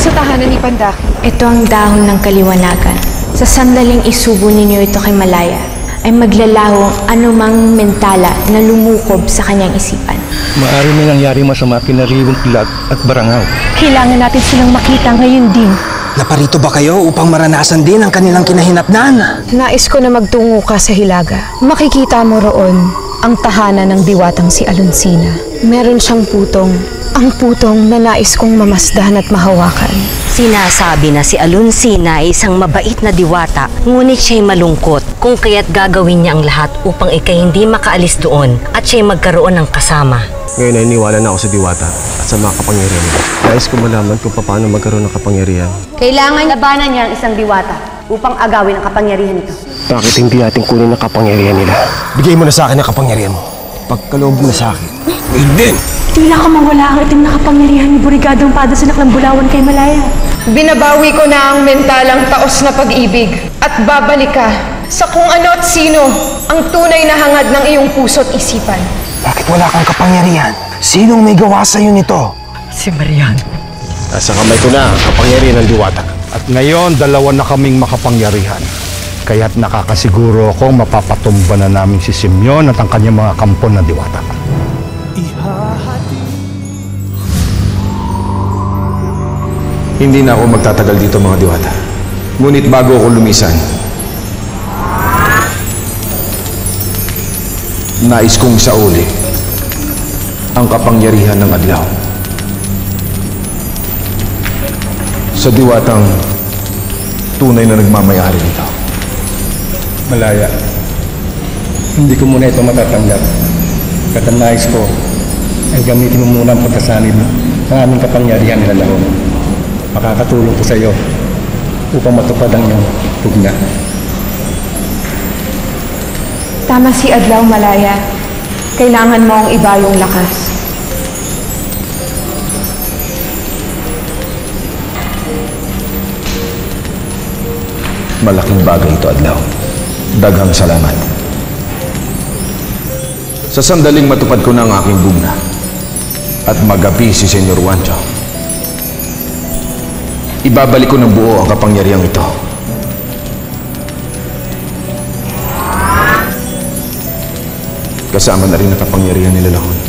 sa tahanan ni Pandaki? Ito ang dahon ng kaliwanagan. Sa sandaling isubo ninyo ito kay Malaya, ay maglalaho ang anumang mentala na lumukob sa kanyang isipan. Maaari may nangyari masama kina Riwong Pilat at Barangaw. Kailangan natin silang makita ngayon din. Naparito ba kayo upang maranasan din ang kanilang kinahinatnan? Nais ko na magtungo ka sa Hilaga. Makikita mo roon ang tahanan ng diwatang si Alonsina. Meron siyang putong. Ang putong na nais kong mamasdahan at mahawakan. Sinasabi na si Alonsina ay isang mabait na diwata, ngunit siya'y malungkot kung kaya't gagawin niya ang lahat upang ikay hindi makaalis doon at siya'y magkaroon ng kasama. Ngayon ay iniwala na ako sa diwata at sa mga kapangyarihan nila. Nais ko malaman kung paano magkaroon ng kapangyarihan. Kailangan labanan niya ang isang diwata upang agawin ang kapangyarihan nito. Bakit hindi ating kunin ang kapangyarihan nila? Bigay mo na sa akin ang kapangyarihan mo. Pagkaloob mo na sa akin. Hindi! Tila ka mawala ang itim na kapangyarihan ni Burigadong Pada sa Naklangbulawan kay Malaya. Binabawi ko na ang mentalang taos na pag-ibig at babalik ka sa kung ano at sino ang tunay na hangad ng iyong puso't isipan. Bakit wala kang kapangyarihan? Sinong may gawa sa'yo nito? Si Marian. Nasa kamay ko na ang kapangyarihan ng diwata. At ngayon, dalawa na kaming makapangyarihan. Kaya't nakakasiguro akong mapapatumba na namin si Simeon at ang kanyang mga kampon na diwata. Hindi na ako magtatagal dito mga diwata. Ngunit bago ako lumisan, nais kong isauli ang kapangyarihan ng adlaw sa diwatang tunay na nagmamayari nito. Malaya, hindi ko muna ito matatanggap. At nais ko ay gamitin mo muna ang pagkasanib ng aming kapangyarihan nila lahon. Makakatulong ko sa iyo upang matupad ang iyong tugna. Tama si Adlaw, Malaya. Kailangan mo ang iba yung lakas. Malaking bagay ito, Adlaw. Daghang salamat. Sa sandaling matupad ko na ang aking bugna at magapi si Senyor Wancho, ibabalik ko ng buo ang kapangyarihang ito. Kasama na rin ang kapangyarihan nila lahon.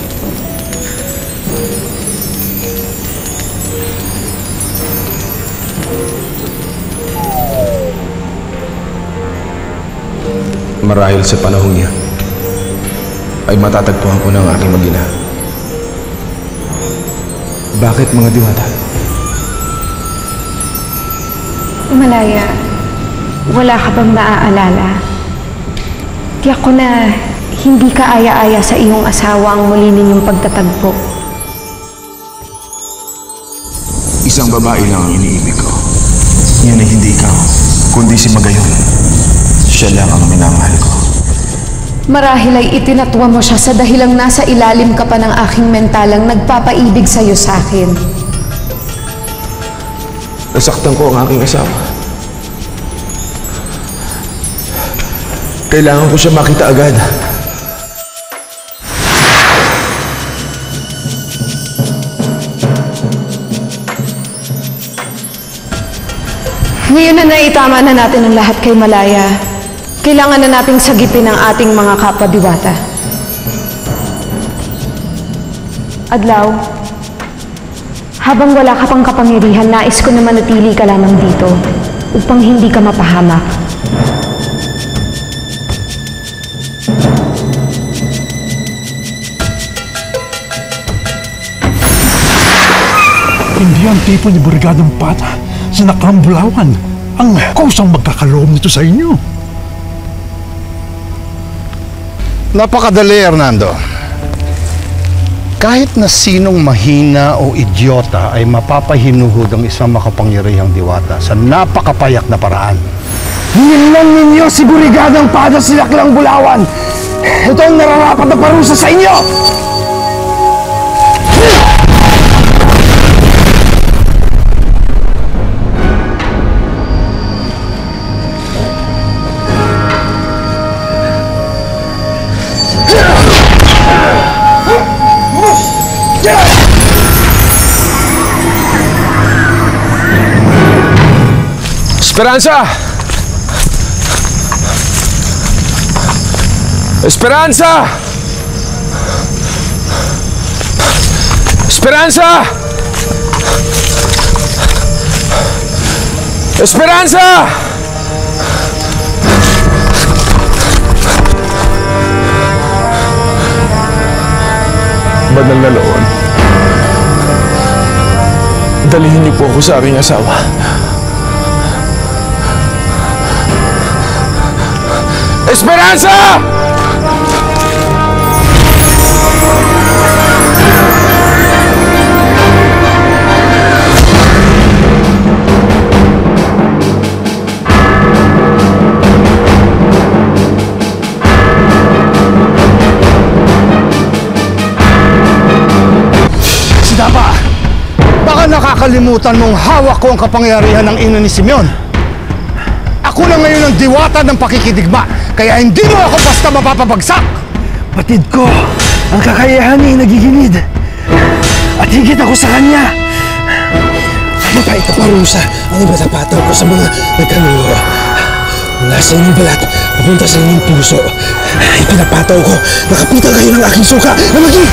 Marahil sa panahon niya ay matatagpuan ko ng aking mag-ina. Bakit mga diwata? Malaya, wala ka bang naaalala? Tiyak ko na hindi ka aya-aya sa iyong asawa ang muli ninyong pagtatagpo. Isang babae lang ang iniibig ko. Yan ay hindi ikaw, kundi si Magayon. Siya lang ang minamahal ko. Marahil ay itinatwa mo siya sa dahilang nasa ilalim ka pa ng aking mentalang nagpapaibig sa'yo sa akin. Nasaktan ko ang aking asawa. Kailangan ko siya makita agad. Ngayon na naitama na natin ang lahat kay Malaya. Kailangan na nating sagipin ang ating mga kapwa-diwata. Adlaw, habang wala ka pang kapangyarihan, nais ko na manatili ka lamang dito upang hindi ka mapahamak. Hindi ang tipo ni Brigadong Pata sa Naklangbulawan ang kusang magkakaloob nito sa inyo. Napakadali, Hernando. Kahit na sinong mahina o idiota ay mapapahinuhod ang isang makapangyarihang diwata sa napakapayak na paraan. Nilang ninyo si Burigadong Pada sa Naklangbulawan! Ito ang nararapat na parusa sa inyo! Esperanza! Esperanza! Esperanza! Esperanza! Banal na Loon, dalhin niyo po ako sa aking asawa. Esperanza! Sidapa, baka nakakalimutan mong hawak ko ang kapangyarihan ng ina ni Simeon. Ako na ngayon ang diwata ng pakikidigma, kaya hindi mo ako basta mapapabagsak! Batid ko, ang kakayahan niya ay nagiginid. At higit ako sa kanya. Mapait na parusa ang ibatapataw ko sa mga nagkanuro. Mula sa inyong balat, papunta sa inyong puso. Ipinapataw ko, nakapitan kayo ng aking suka na maging...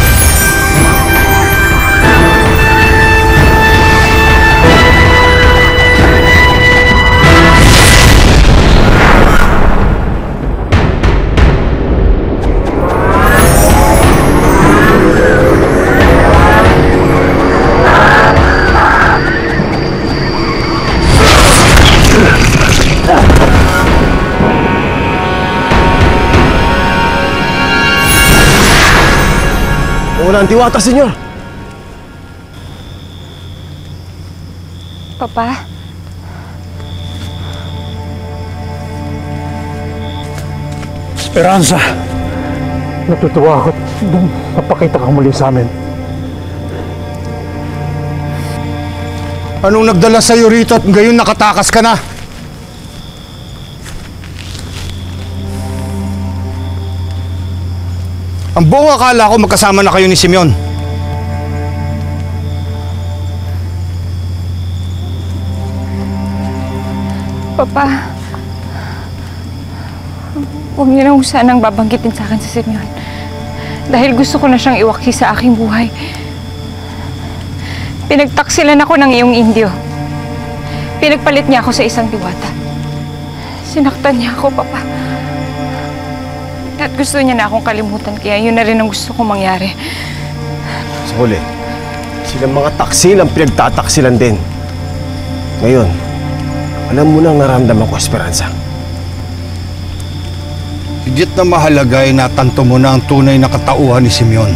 Wala ang diwata, senyor. Papa? Esperanza, natutuwa ako nung napakita ka muli sa amin. Anong nagdala sa'yo rito at ngayon nakatakas ka na? Ang buong akala ko magkasama na kayo ni Simeon. Papa, huwag niyo na sanang babanggitin sa akin si Simeon. Dahil gusto ko na siyang iwaksi sa aking buhay. Pinagtaksilan ako ng iyong Indio. Pinagpalit niya ako sa isang diwata. Sinaktan niya ako, Papa. At gusto niya na akong kalimutan, kaya yun na rin ang gusto kong mangyari. Sa huli, silang mga taksil ang pinagtataksilan din. Ngayon, alam mo na ang naramdaman ko, Esperanza. Higit na mahalaga ay natanto mo na ang tunay na katauhan ni Simeon.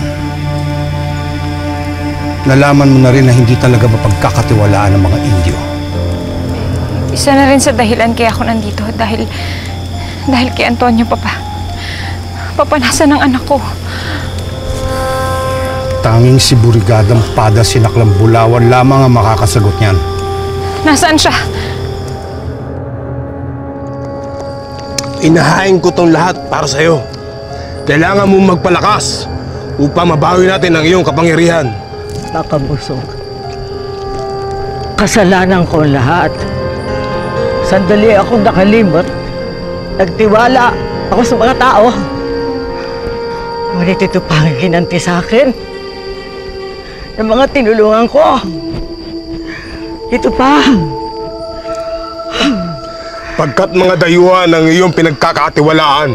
Nalaman mo na rin na hindi talaga mapagkakatiwalaan ng mga Indio. Isa na rin sa dahilan kaya ako nandito, dahil kay Antonio, Papa. Papa, nasaan ang anak ko? Tanging si Burigadang Pada Sinaklang Bulawan lamang ang makakasagot niyan. Nasaan siya? Inahain ko tong lahat para sa'yo. Kailangan mong magpalakas upang mabawi natin ang iyong kapangyarihan. Nakabusog. Kasalanan ko ang lahat. Sandali akong nakalimot. Nagtiwala ako sa mga tao. Ngunit ito pa ang ginanti sa akin ng mga tinulungan ko. Ito pa. Pagkat mga dayuhan ang iyong pinagkakatiwalaan.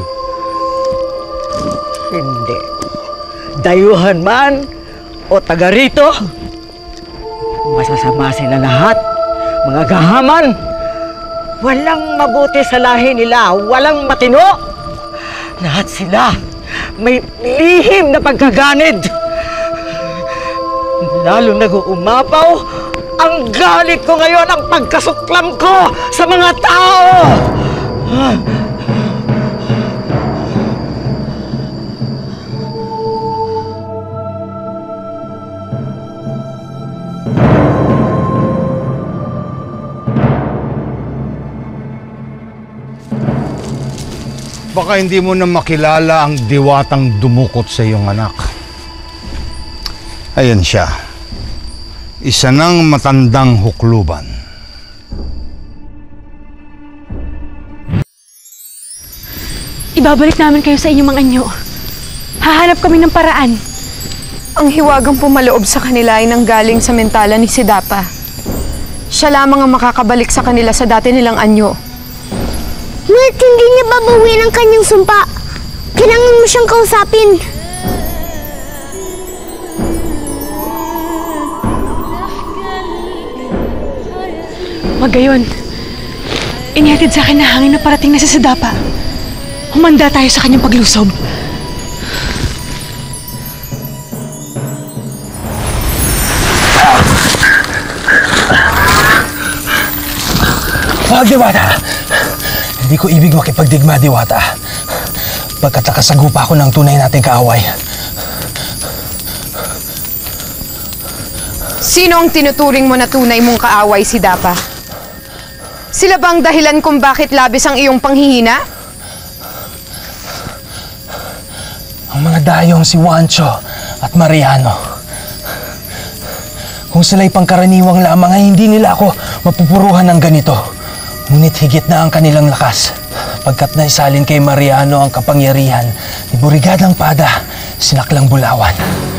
Hindi. Dayuhan man o taga rito, masasama sila lahat. Mga gahaman. Walang mabuti sa lahi nila. Walang matino. Lahat sila may lihim na pagkaganid. Lalo nag-uumapaw ang galit ko ngayon, ang pagkasuklam ko sa mga tao. Baka hindi mo na makilala ang diwatang dumukot sa iyong anak. Ayan siya. Isa ng matandang hukluban. Ibabalik namin kayo sa inyong mga anyo. Hahanap kami ng paraan. Ang hiwagang pumaloob sa kanila ay nanggaling sa mentala ni Sidapa. Siya lamang ang makakabalik sa kanila sa dati nilang anyo. Ngunit hindi niya babawiin ang kanyang sumpa. Kailangan mo siyang kausapin. Magayon, inihatid sa akin na hangin na parating na sa Sidapa. Humanda tayo sa kanyang paglusob. Wag, Diwata! Hindi ko ibig makipagdigma, Diwata. Pagkat nakasagupa ako ng tunay nating kaaway. Sino ang tinuturing mo na tunay mong kaaway, Sidapa? Sila ba ang dahilan kung bakit labis ang iyong panghihina? Ang mga dayong si Juancho at Mariano. Kung sila'y pangkaraniwang lamang ay hindi nila ako mapupuruhan ng ganito. Ngunit higit na ang kanilang lakas. Pagkat naisalin kay Mariano ang kapangyarihan ni Burigadang Pada, Sinaklang Bulawan.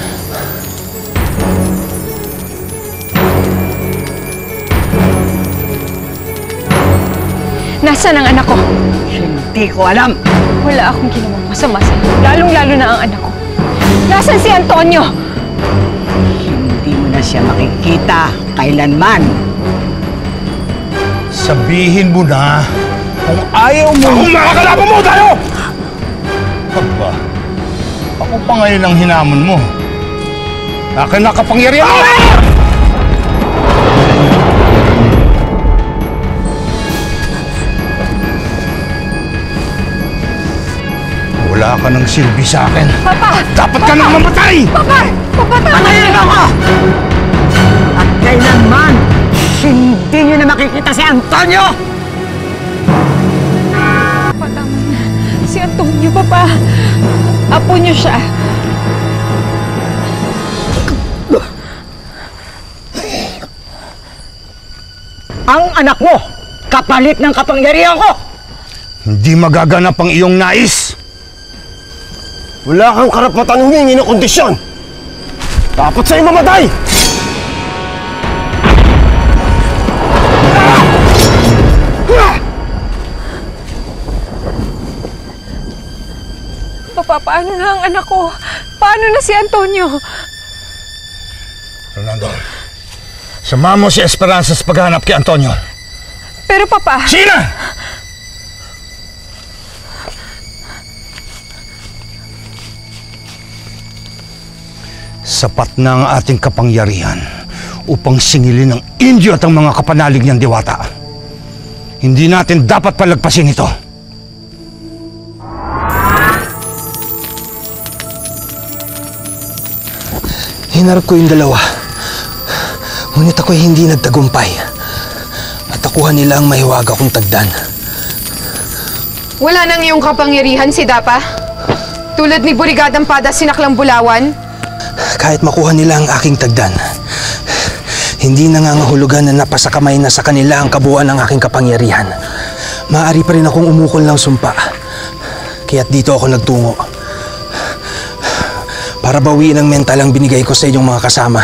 Nasaan ang anak ko? Hindi ko alam. Wala akong ginawang masama sa iyo. Lalong-lalo na ang anak ko. Nasaan si Antonio? Hindi mo na siya makikita kailanman. Sabihin mo na kung ayaw mo... Ako makakalaban mo tayo! Aba, ako pa ngayon ang hinamon mo. Akin na kapangyarihan mo! Wala ka ng silbi sa akin. Papa! Dapat ka nang mamatay! Papa! Papa, tama! Patayin ako! At kailanman, hindi niyo na makikita si Antonio! Papa, tama na. Si Antonio, Papa. Apo niyo siya. Ang anak mo, kapalit ng kapangyarihan ko! Hindi magaganap ang iyong nais. Wala kang karapatan humingi ng kondisyon. Dapat sa'yo mamatay! Papa, paano na ang anak ko? Paano na si Antonio? Fernando, samahan mo si Esperanza sa paghanap kay Antonio. Pero Papa... Sina! Sapat na ang ating kapangyarihan upang singilin ng Indio at ang mga kapanalig niyang diwata. Hindi natin dapat palagpasin ito. Hinarap ko yung dalawa. Ngunit ako'y hindi nagtagumpay. At nakuha nila ang mahiwaga kong tagdan. Wala nang iyong kapangyarihan, Sidapa? Tulad ni Burigadang Pada, Sinaklang Bulawan? Kahit makuha nila ang aking tagdan, hindi nangangahulugan na napasakamay na sa kanila ang kabuuan ng aking kapangyarihan. Maaari pa rin akong umukol ng sumpa. Kaya't dito ako nagtungo. Para bawiin ang mental ang binigay ko sa inyong mga kasama.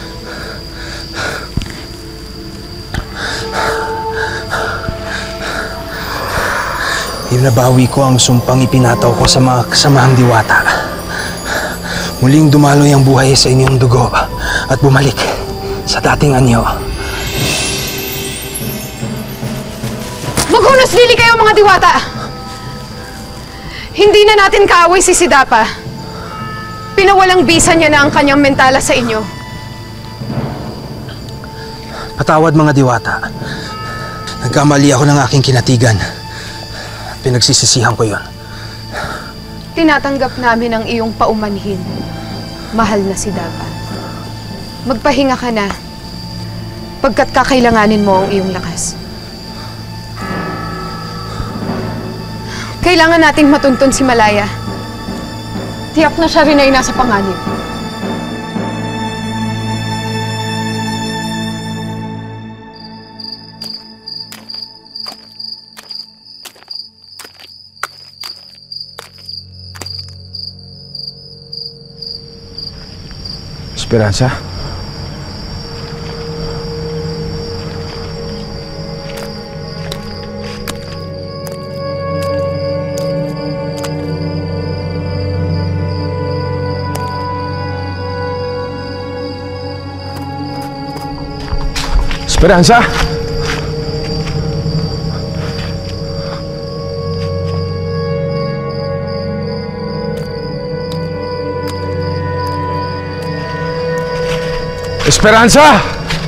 Ibinabawi ko ang sumpang ipinataw ko sa mga kasamahang diwata. Muling dumaloy ang buhay sa inyong dugo at bumalik sa dating anyo. Maghunos dili kayo, mga diwata! Hindi na natin kaaway si Sidapa. Pinawalang bisa niya na ang kanyang mentala sa inyo. Patawad, mga diwata. Nagkamali ako ng aking kinatigan. Pinagsisisihan ko yon. Tinatanggap namin ang iyong paumanhin, mahal na Sidapa. Magpahinga ka na, pagkat kakailanganin mo ang iyong lakas. Kailangan nating matuntun si Malaya. Tiyak na siya rin ay nasa panganib. Esperanza? Esperanza? Esperanza!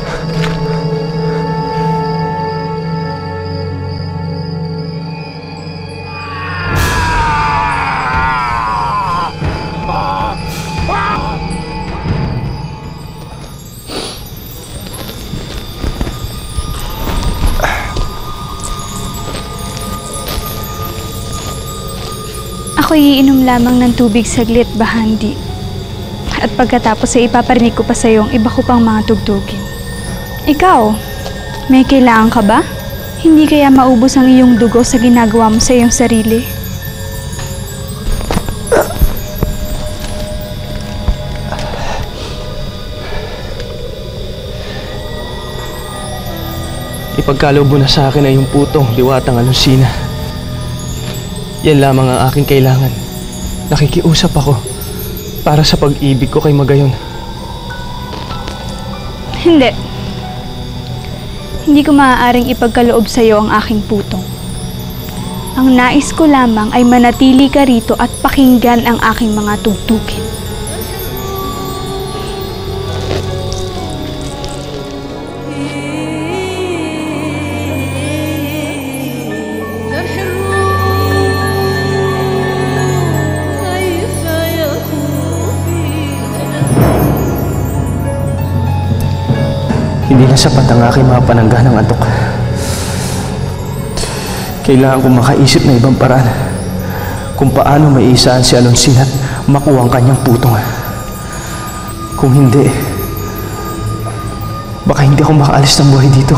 Ako'y iinom lamang ng tubig saglit, Bahandi. At pagkatapos ay ipaparinig ko pa sa iyo ang iba ko pang mga tugtugin. Ikaw, may kailangan ka ba? Hindi kaya maubos ang iyong dugo sa ginagawa mo sa iyong sarili? Ipagkaloob mo na sa akin ay yung putong diwatang Alunsina. Yan lamang ang aking kailangan. Nakikiusap ako para sa pag-ibig ko kay Magayon. Hindi. Hindi ko maaaring ipagkaloob sa iyo ang aking putong. Ang nais ko lamang ay manatili ka rito at pakinggan ang aking mga tugtugin. Hindi na sapat ang aking mga panangga ng antok. Kailangan kong makaisip na ibang paraan kung paano maiisaan si Alunsina at makuha ang kanyang putong. Kung hindi, baka hindi ako makaalis ng buhay dito.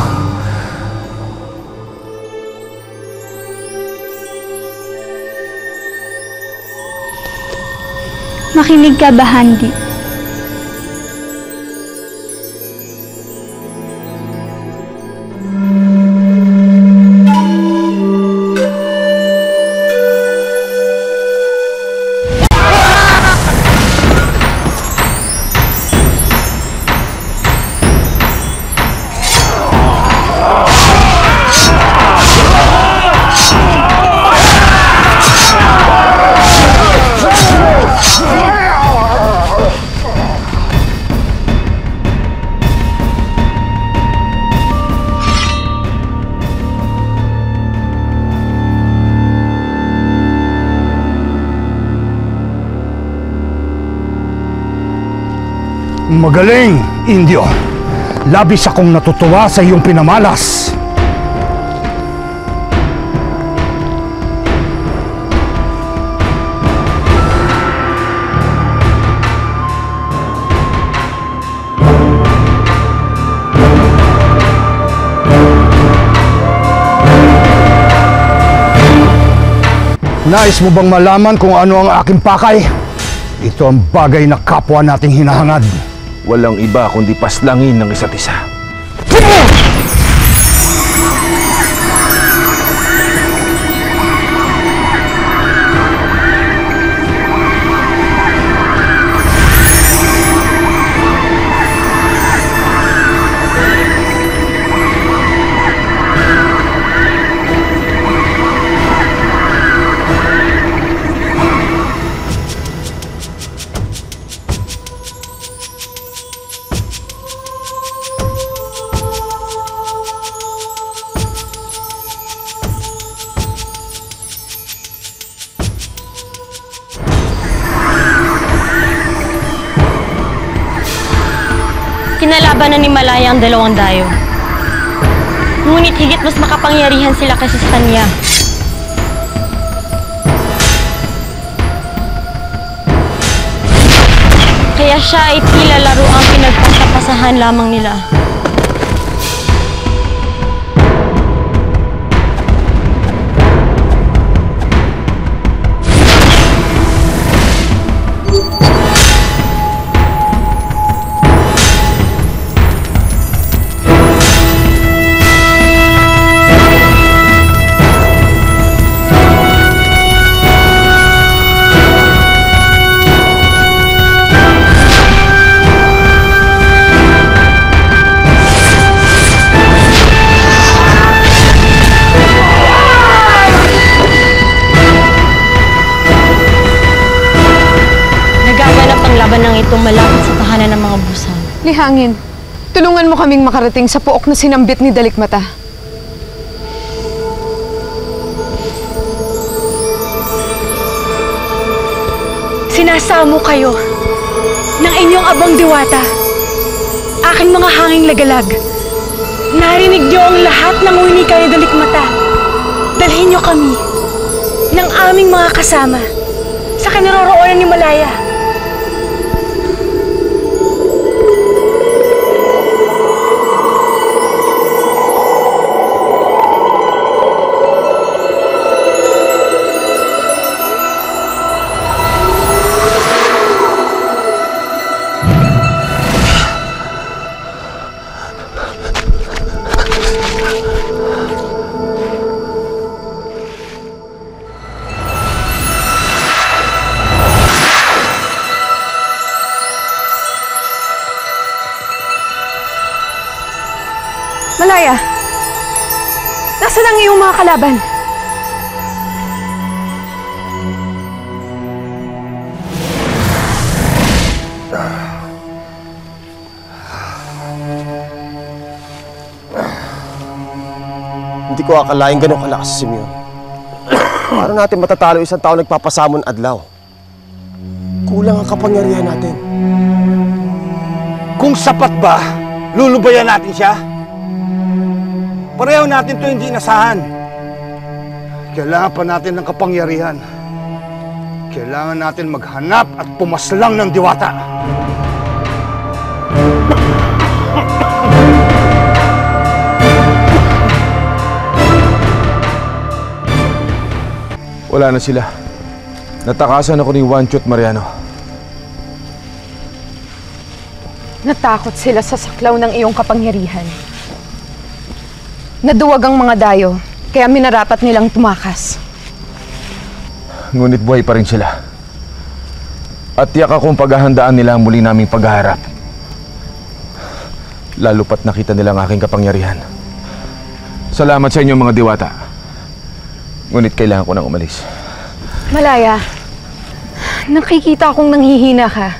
Makinig ka, Bahandi. Magaling, Indio. Labis akong natutuwa sa iyong pinamalas. Nais mo bang malaman kung ano ang aking pakay? Ito ang bagay na kapwa nating hinahangad. Walang iba kundi paslangin ng isa't isa. Kinalaban na ni Malaya ang dalawang dayo. Ngunit higit mas makapangyarihan sila kaysa sa kanya. Kaya siya ay tila laro ang pinagpasapasahan lamang nila. Nay Hangin, tulungan mo kaming makarating sa puok na sinambit ni Dalikmata. Sinasamo kayo ng inyong abang diwata, aking mga hanging lagalag. Narinig niyo ang lahat ng winika ni Dalikmata. Dalhin niyo kami ng aming mga kasama sa kinaroroonan ni Malaya. Malaya, nasaan ang iyong mga kalaban? Hindi ko akalain ganun kalakas si Simeon. Paano natin matatalo isang tao nagpapasamon adlaw? Kulang ang kapangyarihan natin. Kung sapat ba, lulubayan natin siya? Pareho natin ito hindi inasahan. Kailangan pa natin ng kapangyarihan. Kailangan natin maghanap at pumaslang ng diwata. Wala na sila. Natakasan ako ni Juancho at Mariano. Natakot sila sa saklaw ng iyong kapangyarihan. Naduwag ang mga dayo, kaya minarapat nilang tumakas. Ngunit buhay pa rin sila. At tiyak akong paghahandaan nila ang muli naming paghaharap. Lalo pat nakita nila ang aking kapangyarihan. Salamat sa inyo mga diwata. Ngunit kailangan ko nang umalis. Malaya, nakikita akong nanghihina ka.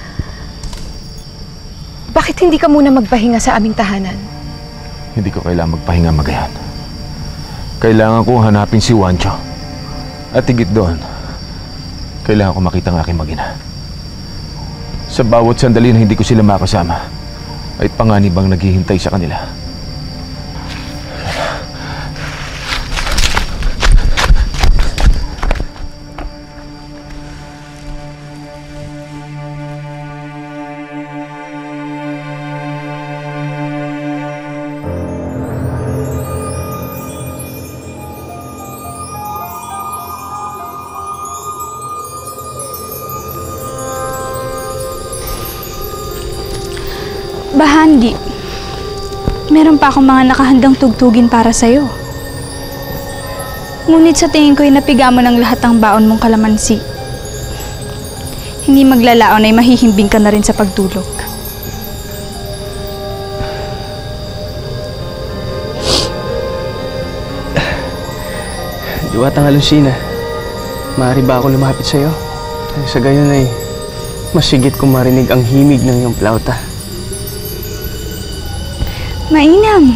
Bakit hindi ka muna magpahinga sa aming tahanan? Hindi ko kailangan magpahinga magayan. Kailangan ko hanapin si Juancho. At higit doon, kailangan ko makita ang aking mag-ina. Sa bawat sandali na hindi ko sila makasama, ay panganib ang naghihintay sa kanila. Bahandi, meron pa akong mga nakahandang tugtugin para sa'yo. Ngunit sa tingin ko'y napiga mo ng lahat ng baon mong kalamansi. Hindi maglalaon ay mahihimbing ka na rin sa pagtulog. Diwatang Alunsina, maaari ba ako lumapit sa'yo? Sa gayon ay masigit kong marinig ang himig ng iyong plauta. Mainam.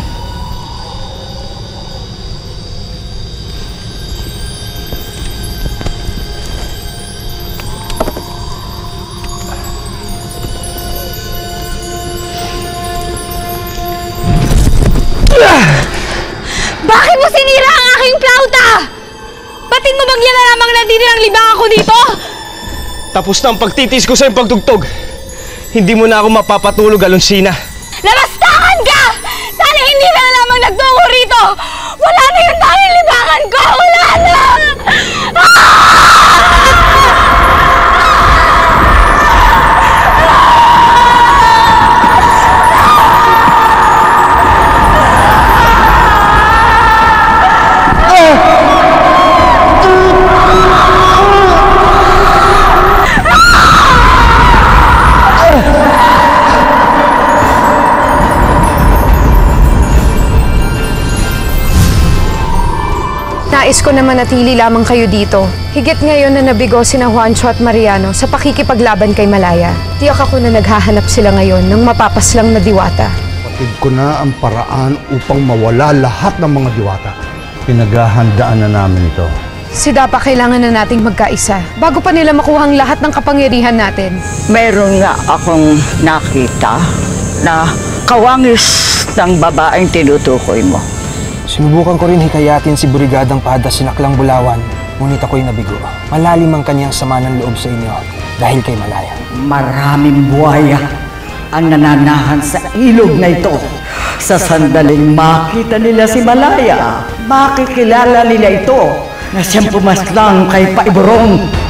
Bakit mo sinira ang aking plauta? Batin mo bang yan na lamang natitirang libangan ko dito? Tapos na ang pagtitis ko sa iyong pagtugtog. Hindi mo na ako mapapatulog, Alunsina. Labastakan ka! Sana hindi na lamang nagtungo rito! Wala na yung tanging libangan ko! Wala na! Nais ko na manatili lamang kayo dito. Higit ngayon na nabigo sina Juancho at Mariano sa pakikipaglaban kay Malaya. Tiyak ako na naghahanap sila ngayon ng mapapaslang na diwata. Patid ko na ang paraan upang mawala lahat ng mga diwata. Pinaghahandaan na namin ito. Si Dapa kailangan na nating magkaisa bago pa nila makuha ang lahat ng kapangyarihan natin. Meron nga akong nakita na kawangis ng babaeng tinutukoy mo. Sinubukan ko rin hikayatin si Brigadang Pada Sinaklang Bulawan, ngunit ako'y nabigo. Malalim ang kanyang sama ng loob sa inyo dahil kay Malaya. Maraming buhaya ang nananahan sa ilog na ito. Sa sandaling makita nila si Malaya, makikilala nila ito na siyang pumaslang kay Paiborong.